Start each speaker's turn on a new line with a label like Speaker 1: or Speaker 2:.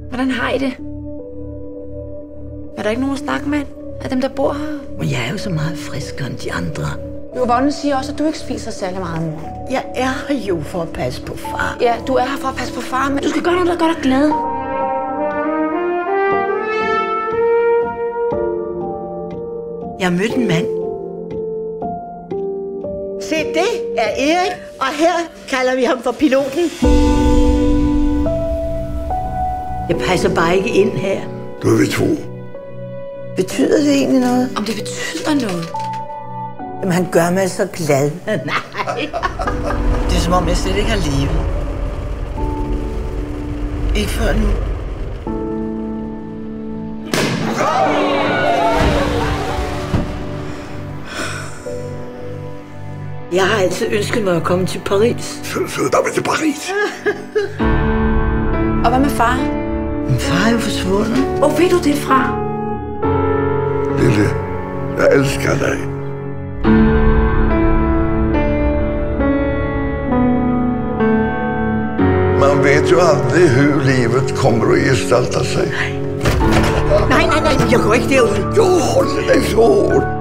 Speaker 1: Hvordan har I det? Er der ikke nogen at snakke med af dem, der bor her?
Speaker 2: Men jeg er jo så meget friskere end de andre.
Speaker 1: Yvonne siger også, at du ikke spiser særlig meget, mor.
Speaker 2: Jeg er her jo for at passe på far.
Speaker 1: Ja, du er her for at passe på far, men du skal gøre noget, der gør dig glad.
Speaker 2: Jeg har mødt en mand. Se, det er Erik, og her kalder vi ham for piloten. Jeg passer bare ikke ind her.
Speaker 3: Du er vi to.
Speaker 2: Betyder det egentlig noget?
Speaker 1: Om det betyder noget?
Speaker 2: Jamen, han gør mig så glad. Nej. Det er som om, jeg slet ikke har levet. Ikke før nu. Jeg har altid ønsket mig at komme til Paris.
Speaker 3: Så der vil til Paris.
Speaker 1: Og hvad med far?
Speaker 2: Min far er jo forsvundet.
Speaker 1: Hvor ved du det fra?
Speaker 3: Lille, jeg elsker dig. Man vet jo aldrig hur livet kommer att gestalta sig.
Speaker 2: Nej, jeg går ikke derud.
Speaker 3: Jo, håll dig så hårdt.